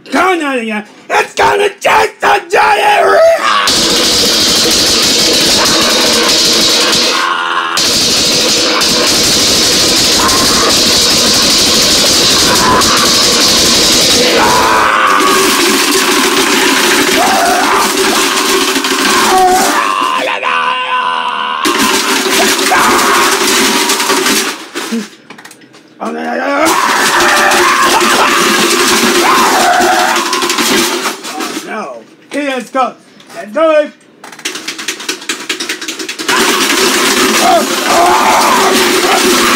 Come on again. It's gonna take the diarrhea! Oh no, he has got the knife. Oh,